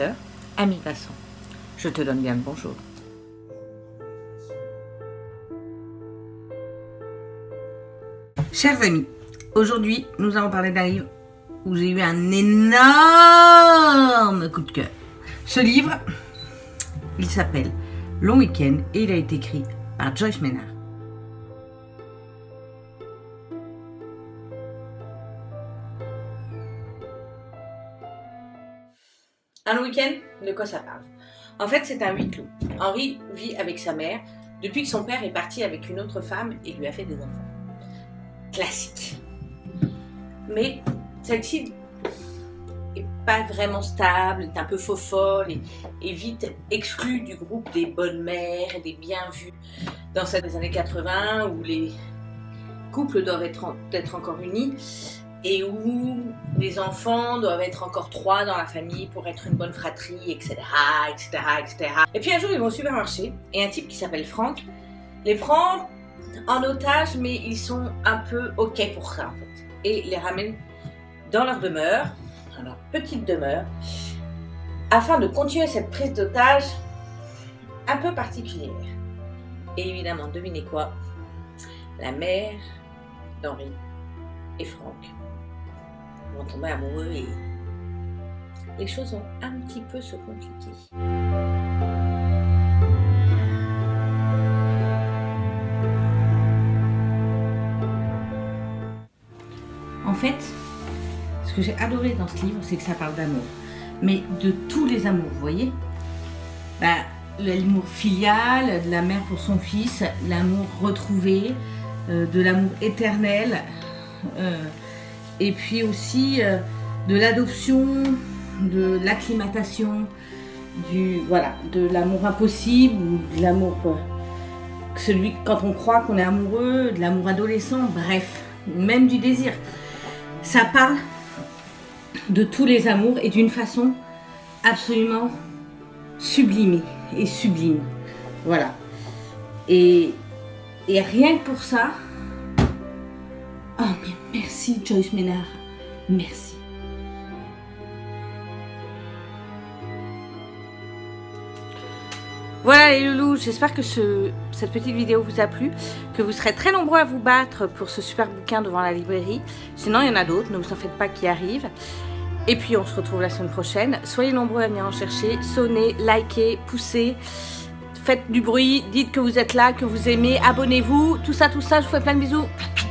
lecteur, ami passant. Je te donne bien le bonjour. Chers amis, aujourd'hui nous allons parler d'un livre où j'ai eu un énorme coup de cœur. Ce livre, il s'appelle Long Week-end et il a été écrit par Joyce Maynard. Un long week-end, de quoi ça parle? En fait, c'est un huis clos. Henri vit avec sa mère depuis que son père est parti avec une autre femme et lui a fait des enfants. Classique. Mais celle-ci n'est pas vraiment stable, est un peu faux-folle et vite exclue du groupe des bonnes mères et des bien vues dans ces années 80 où les couples doivent être encore unis et où les enfants doivent être encore 3 dans la famille pour être une bonne fratrie, etc., etc., etc. Et puis un jour, ils vont au supermarché et un type qui s'appelle Franck les prend en otage, mais ils sont un peu OK pour ça, en fait. Et les ramène dans leur demeure, dans leur petite demeure, afin de continuer cette prise d'otage un peu particulière. Et évidemment, devinez quoi? La mère d'Henri et Franck vont tomber amoureux et les choses vont un petit peu se compliquer. En fait, ce que j'ai adoré dans ce livre, c'est que ça parle d'amour. Mais de tous les amours, vous voyez, l'amour filial, de la mère pour son fils, l'amour retrouvé, de l'amour éternel, et puis aussi de l'adoption, de l'acclimatation, de l'amour impossible, ou de l'amour, celui quand on croit qu'on est amoureux, de l'amour adolescent, bref, même du désir. Ça parle de tous les amours et d'une façon absolument sublimée et sublime. Voilà. Et rien que pour ça, oh mais merci Joyce Maynard, merci. Voilà les loulous, j'espère que cette petite vidéo vous a plu, que vous serez très nombreux à vous battre pour ce super bouquin devant la librairie. Sinon il y en a d'autres, ne vous en faites pas, qui arrivent. Et puis on se retrouve la semaine prochaine. Soyez nombreux à venir en chercher, sonnez, likez, poussez, faites du bruit, dites que vous êtes là, que vous aimez, abonnez-vous, tout ça, je vous fais plein de bisous.